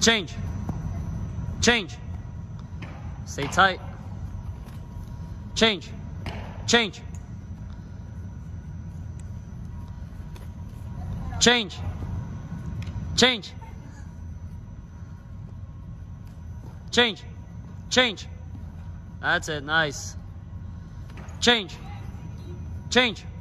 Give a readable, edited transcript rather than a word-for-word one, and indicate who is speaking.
Speaker 1: Change. Change. Stay tight. Change. Change. Change. Change. Change. Change. That's it. Nice. Change. Change.